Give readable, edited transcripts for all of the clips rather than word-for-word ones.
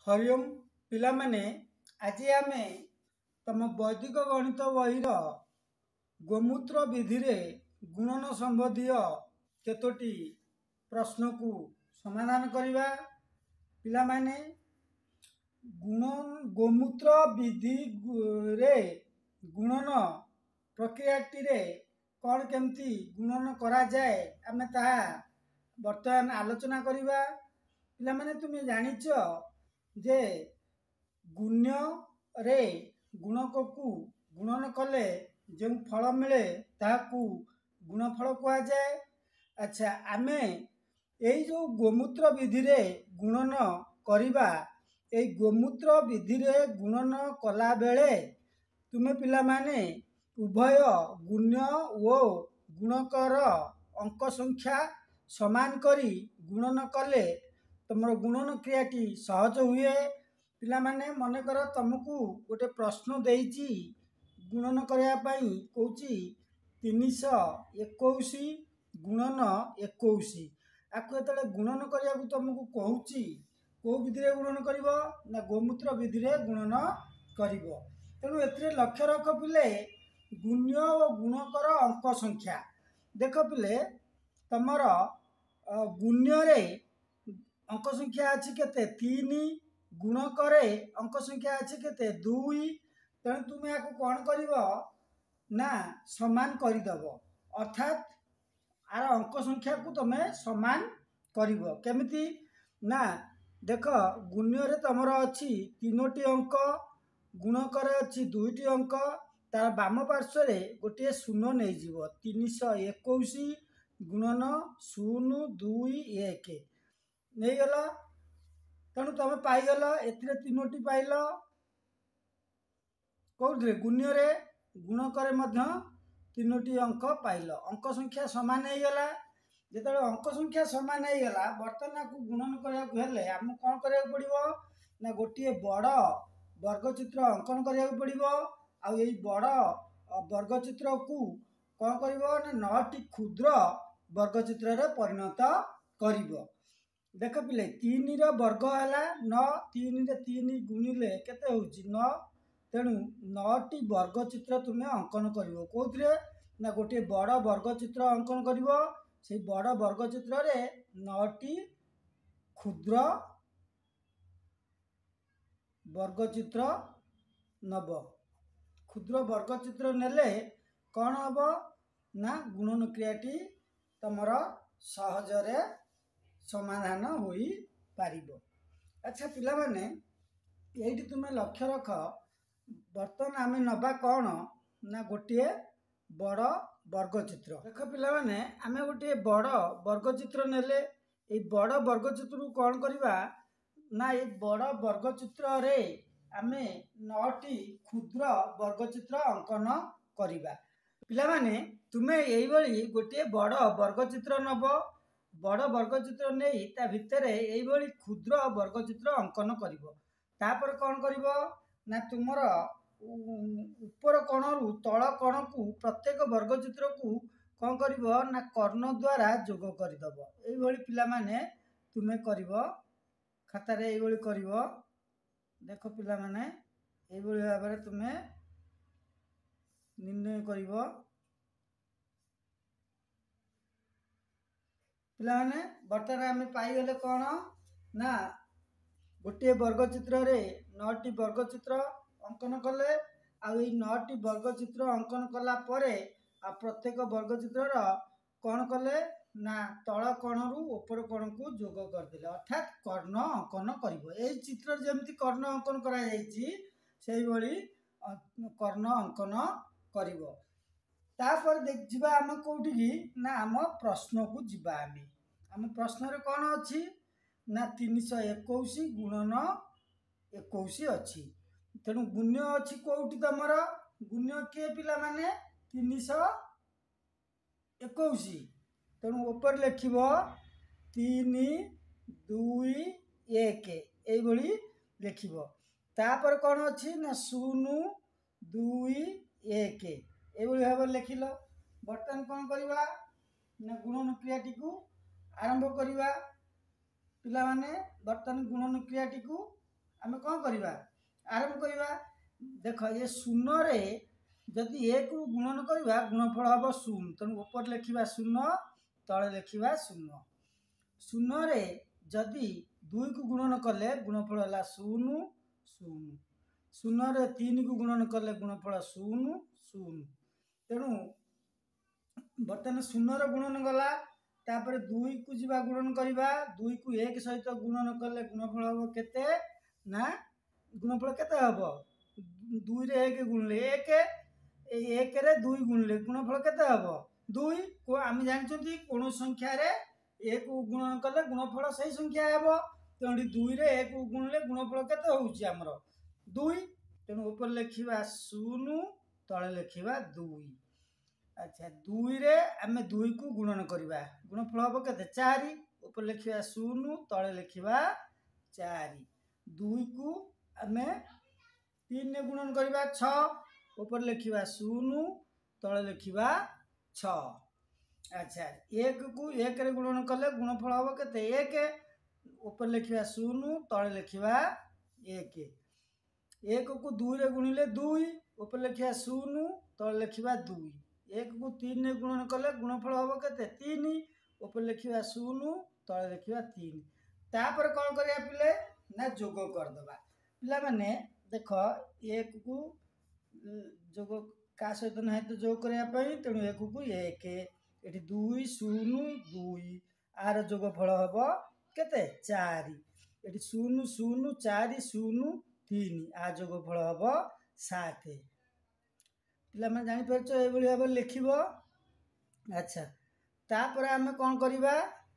हरिओम पिला माने आज आमे तम वैदिक गणित बहीर गोमूत्र विधि रे गुणन संबंधी केतोटी प्रश्न को समाधान करवा। पिला माने गोमूत्र विधि रे गुणन प्रक्रिया रे कौन केमती गुणन करा जाए आमे ताहा वर्तमान आलोचना करवा। पिला माने तुम जानिच जे गुण्य रे गुणक को गुणन कले जो फल मिले ताकू गुणफल कह जाए। अच्छा आमे यही जो गोमूत्र विधि रे गुणन करिबा ए गोमूत्र विधि रे गुणन कला बेले तुमे पिला माने उभय गुण्य ओ गुणकर अंक संख्या समान करी गुणन कले तुमर गुणन क्रियाटी सहज हुए। पिला माने मन कर तुमको गोटे प्रश्न देइची गुणन करया पई कहूची 321 गुणन 21 आकु एतले गुणन करया को तुमको कहूची को विधि रे गुणन करिवो ना गोमूत्र विधि रे गुणन करिवो। तेणु एथिरे लक्ष्य रख पिले गुण्य और गुणकर अंक संख्या देख पिले तमर गुण्य रे अंक संख्या अच्छी केते 3 गुणकरे अंक संख्या अच्छी केते 2 तेणु तुम या कौन कर ना समान करदेव अर्थात आर अंक संख्या को तुम समान कर केमिति ना देख गुण्य रे तुमर अच्छी 3टी अंक गुणकर अच्छी 2टी अंक तार बाम पार्श्व गोटे शून्य नहीं जीव 321 गुणन 0 2 1 नहीं गला। तेणु तुम पाइल एथिरे 3टी पाइल कौन गुण्य रे गुणकर 3टी अंक पाइल अंक संख्या समान हो गला। जो अंक संख्या समान हो गला बर्तमान को गुणन करने आम कौन करा पड़ो ना गोटे बड़ वर्गचित्र अंकन करा पड़ो आई बड़ वर्गचित्र को कौन कर 9टी क्षुद्र वर्गचित्र रे परिणत कर। देख पिले 3 वर्ग है 9 3 रे 3 गुणिले केते होउची 9 तेणु 9टी वर्गचित्र तुम्हें अंकन करिवो कोथरे ना गोटे बड़ वर्गचित्र अंकन करिवो से बड़ वर्गचित्र रे 9टी क्षुद्र वर्गचित्र नब क्षुद्र वर्गचित्र नेले कौन हम ना गुणन क्रियाटी तमर सहजरे समाधान होई पारिबो। अच्छा पिला माने यही तुम्हें लक्ष्य रख बर्तमान आम नबा कौन ना गोटे बड़ वर्गचित्र देख पिला माने आम गोटे बड़ वर्गचित्र नेले ये बड़ वर्गचित्र को कौन करवा ना ये बड़ वर्गचित्र रे आम 9टी क्षुद्र वर्गचित्र अंकन करिबा। पिला माने तुमे यही भली गोटे बड़ वर्गचित्र नब बड़ वर्गचित्र नहीं ता भितर यही क्षुद्र वर्गचित्र अंकन कर कौन कर ना तुमर ऊपर कण रु तल कण को प्रत्येक वर्गचित्र को कौन कर ना कर्ण द्वारा जोग करदेव यही पिला माने तुमे कर खातार यही कर देख पिला माने यही भाव में तुम्हें निर्णय कर पिलाने बर्तमान आम पाइगले कौन ना गोटे वर्गचित्र रे 9टी वर्गचित्र अंकन कले आई 9टी वर्गचित्र अंकन कला परे प्रत्येक वर्गचित्र कौन कले ना तल कण रु ऊपर कण को जोग करदे अर्थात कर्ण अंकन कर चित्र जमी कर्ण अंकन कर कर्ण अंकन कर तापर देखा आम कौटी ना आम प्रश्न को जीवा आम प्रश्न रे कौन अच्छी ना 321 गुणन 21 अच्छी तेणु गुण्य अच्छी कौटी तुमर गुण्य किए पिला माने 321 तेणु ऊपर लिख 3 2 1 यही लिख तापर कौन अच्छी ना 0 2 1 यही भाव लिखिल। बर्तमान कौन करवा ना गुणन क्रियाटी को आरंभ करवा पिला माने बर्तमान गुणन क्रियाटी को आम कौन करवा आरंभ करवा देख ये शून्य जदि एक गुणन करवा गुणफल हम शून्य तेणु ऊपर लिखा शून्य तले लिखा शून्य शून्य जदि 2 को गुणन कले गुणफल है शून्य शून्य शून्य 3 को गुणन कले गुणफल शून्य शून्य तेणु बर्तमान शून्य गुणन गला तापर 2 को जीवा गुणन करवा 2 को 1 सहित गुणन कले गुणफल हम केते ना गुणफल केते हम 2 रे 1 गुणले 1 रे 2 गुणले गुणफल केते हम 2 को आम जानछंती कोन संख्या रे 1 को गुणन कले गुणफल सही संख्या हम तेणु 2 रे 1 को गुणले गुणफल केते होउची हमर 2 तेणु ऊपर लिखिबा 0 तळे लिखिबा 2 अच्छा 2 रे आम 2 को गुणन करवा गुणफल हम केते 4 ऊपर लिखिबा 0 तळे लिखिबा 4 2 को आम 3 ने गुणन करवा 6 ऊपर लिखिबा 0 तळे लिखिबा 6 अच्छा 1 को 1 रे गुणन कले गुणफल हम केते 1 ऊपर लिखिबा 0 तळे लिखिबा 1 1 को 2 रे गुणिले 2 ऊपर लिखिबा 0 तळे लिखिबा 2 1 को 3 ने गुणन कले गुणफल हम केते 3 ऊपर लिखिबा 0 तळे लिखिबा 3 तापर कोन करिया पिले ना जोग कर दबा पिला माने देखो 1 को जोग का सहित नहीं तो जोग करिया पई तेणु 1 को 1 एठी 2 0 2 आर जोग फल हम केते 4 एठी 0 0 4 0 3 आ जोग फल हम 7 पिला माने जानि परछो ए बळी भाबे लिखिबो अच्छा तापर आमे कोन करिबा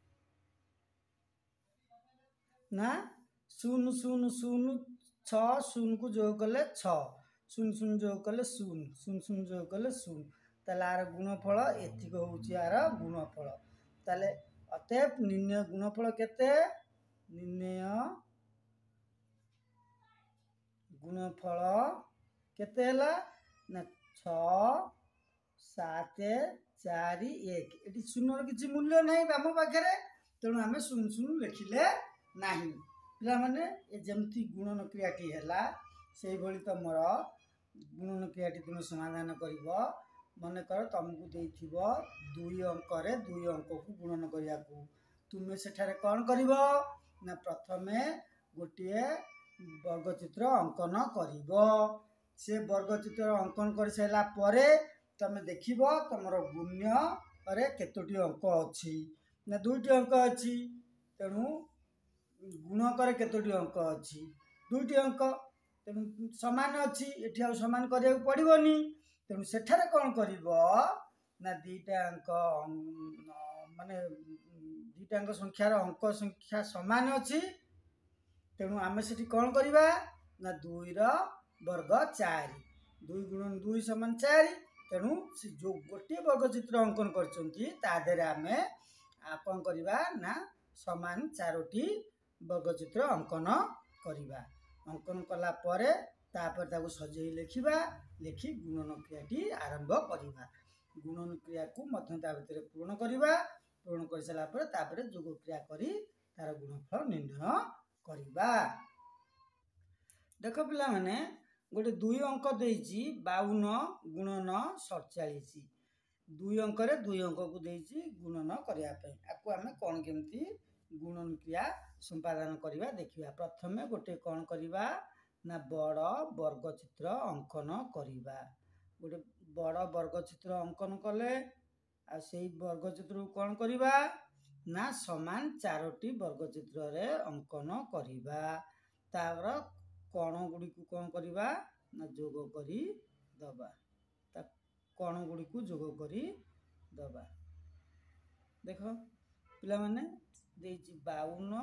ना 0 0 0 6 0 को जोग कले 6 0 0 जोग कले 0 0 0 जोग कले 0 ताले आर गुणफल एतिक होउची आर गुणफल ताले अतएव निर्णय गुणफल केते निर्णय गुणफल केते हला ना 6 7 4 1 एटी शून्य किछि मूल्य नाही आम पाखरे तेणु आम 0 0 लिखिले नाही पिला माने ए जेमती गुणन क्रियाटी हैला से भली तमर गुणन क्रियाटी तुम समाधान करिवो मन कर तुमको देथिबो 2 अंक रे 2 अंक को गुणन करिया को तुमे सेठारे कोन करिवो ना प्रथमे गोटिए वर्गचित्र अंकन करिवो से वर्गचित्र अंकन कर सारा परे तमे देखिबो तमरो गुण्य रे केतोटी अंक अछि ना 2टी अंक अछि तेणु गुणक केतोटी अंक अछि 2टी अंक तेणु समान अछि एठी आ समान करिया पड़िबोनी तेणु सेठारे कोन करिवो ना 2टा अंक माने 2टा अंक संख्यार अंक संख्या समान अछि तेणु आमे सेठी कोन करिवा ना 2 रो वर्ग 4 2 गुणन 2 समान 4 तेणु से जो गोटे वर्गचित्र अंकन करचंती ता देरे आमे कोन करिवा ना समान 4टी वर्गचित्र अंकन करिवा अंकन कला परे तापर ताको सजई लिखिबा लिखि गुणन क्रियाटी आरंभ करिबा गुणन क्रिया को मध्यता भितर पूर्ण करिबा पूर्ण कर सला परे तापर जोग क्रिया करी तार गुणफल निर्णय करिबा देखो पिला माने गोटे 2 अंक देइची 52 गुणन 47 2 अंक रे 2 अंक को देइची गुणन करिया पे आकु हमें कोन केमती गुणन क्रिया संपादन करिबा देखिबा प्रथमे गोटे कोन करिबा ना बड़ वर्गचित्र अंकन करिबा गोटे बड़ वर्गचित्र अंकन कले आ सेई वर्गचित्र कोन करिबा ना समान 4टी वर्गचित्र रे अंकन करिबा तार कोण गुडी को कोन करिबा ना जोग करी दबा ता कोण गुडी को जोग करी दबा देखो पिला माने देइची 52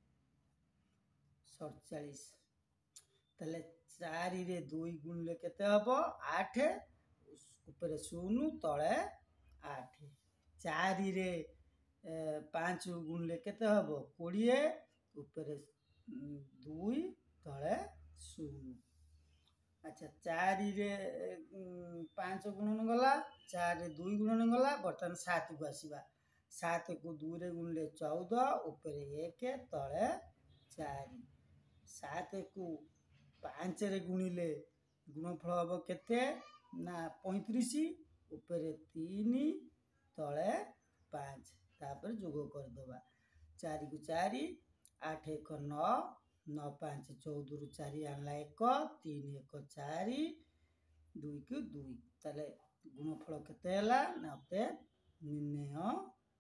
47 तले 4 रे 2 गुणले केते हबो 8 ऊपर 0 तळे 8 4 रे 5 गुणले केते हबो 20 ऊपर 2 तळे 0 अच्छा 4 रे 5 गुणन गला 4 रे 2 गुणन गला बर्तन 7 को आसीबा 7 को 2 रे गुणले 14 ऊपर 1 तळे 4 7 କୁ 5 ରେ ଗୁଣିଲେ ଗୁଣଫଳ ହେବ କେତେ ନା 35 ଉପରେ 3 ତଳେ 5 ତାପରେ ଯୋଗ କରିଦେବା 4 କୁ 4 8 1 9 9 5 14 ରୁ 4 ଆଣିଲା 1 3 1 4 2 କୁ 2 ତାହେଲେ गुणफल केते हला नाते निर्णय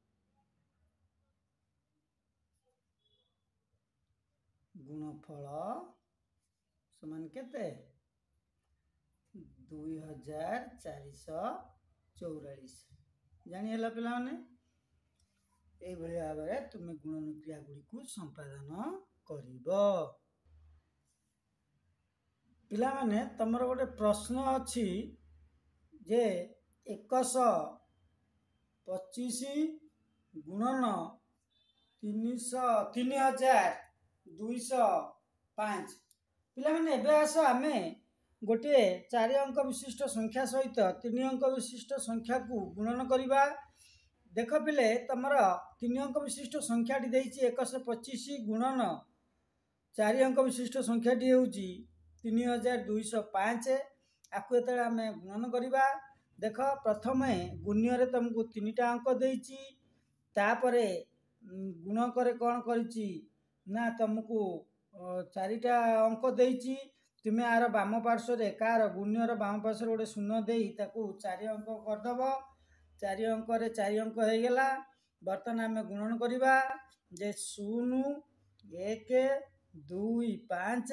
गुणफल समान केते 2444 जानी हला पिला माने ए भली भाबरे तुमे गुणन क्रिया गुडी को संपादन करिवो पिला माने तमरो गोटे प्रश्न अछि जे 125 गुणन 3205 पिला माने एबे आस आमे गोटे 4 अंक विशिष्ट संख्या सहित 3 अंक विशिष्ट संख्या को गुणन करिबा देख पिले तमरो 3 अंक विशिष्ट संख्या टी देछि 125 गुणन 4 अंक विशिष्ट संख्या टी होउची 3205 आकु एतले आमे गुणन करिबा देख प्रथमे गुण्य तुमको 3टा अंक देछि तापरे गुण करे कौन करिछि ना तुमको 4टा अंक देछि तुमे आर बाम पार्श्व रे कार गुण्यर बाम पार्श्व गोटे शून्य देई ताकू 4 अंक कर दबो 4 अंक रे 4 अंक हे गेला बर्तन आमे गुणन करिबा जे 0 1 2 5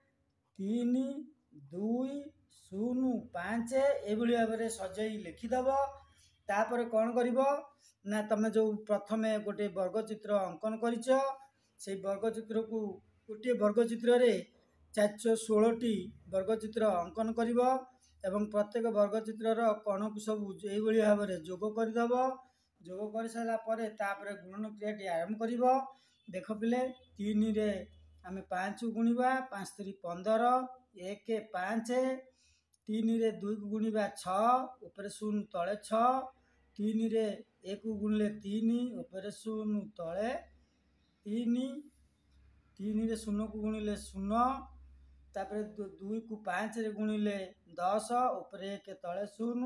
3 2 0 5 एभली भाबरे सजई लिखिदब तापर कौन करिवो ना तमे जो प्रथमे गोटे वर्ग चित्र अंकन करिछ से वर्ग चित्र को गोटे वर्ग चित्र रे 416 टी वर्ग चित्र अंकन करिवो एवं प्रत्येक वर्ग चित्र रो कोण को सब एभली भाबरे जोग करिदब जोग कर साला परे तापर गुणन क्रिया टी आरंभ करिवो देख पिले 3 रे आमे 5 गुणिबा 5 3 15 1 5 3 रे 2 को गुणिबा 6 ऊपर 0 तळे 6 3 रे 1 को गुणले 3 ऊपर 0 तळे 3 3 रे 0 को गुणिले 0 तापर 2 को 5 रे गुणिले 10 ऊपर 1 तळे 0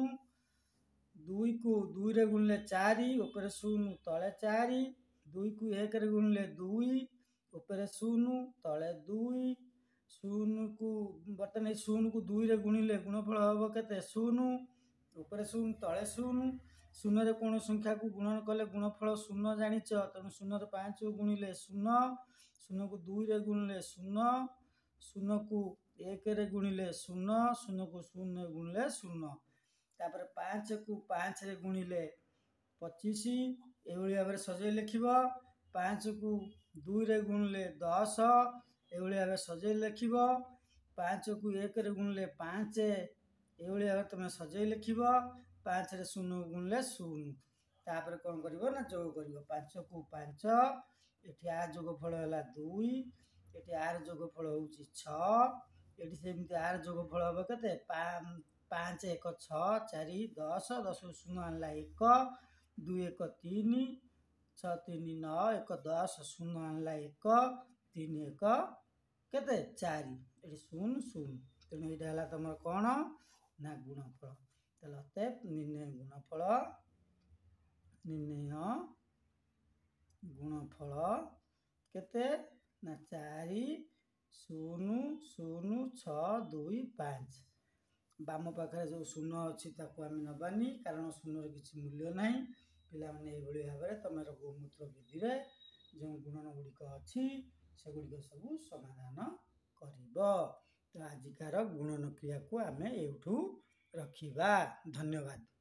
2 को 2 रे गुणले 4 ऊपर 0 तळे 4 2 को 1 रे गुणले 2 ऊपर 0 तळे 2 0 को बर्तन 0 को 2 रे गुणिले गुणफल हबो केते 0 ऊपर 0 तळे 0 0 रे कोन संख्या को गुणन कले गुणफल 0 जानिच तनु 0 रे 5 को गुणिले 0 0 को 2 रे गुणिले 0 0 को 1 रे गुणिले 0 0 को 0 रे गुणिले 0 तापर 5 को 5 रे गुणिले 25 एभली भाबरे सजै लिखिबो 5 को 2 रे गुणिले 10 एभली भाबरे सजै लिखिबो 5 को 1 रे गुणिले 5 एभली भाबरे तुमे सजै लिखिबो 5 रे 0 गुणिले 0 तापर कोन करिवो ना जोग करिवो 5 को 5 एठी आ जोगफल हला 2 एठी आर जोगफल होउची 6 एठी सेमति आर जोगफल हबो केते 5 1 6 4 10 10 0 आनला 1 2 1 3 6 3 9 1 10 0 आनला 1 3 1 केते 4 एठी 0 0 तेणु एटा हला तमर कोन ना गुणफल तलते निर्णय गुणफल केते ना 4 0 0 6 2 5 बाम पाखरे जो शून्य अच्छी ताको आम नबानी कारण शून्यर किसी मूल्य ना पिला माने एभली भाबरे तमर गोमूत्र विधि रे जो गुणन गुड़िक अच्छी से गुड़िक सब समाधान करिवो तो आजिकार गुणन क्रिया को आमे एठू रखिबा धन्यवाद।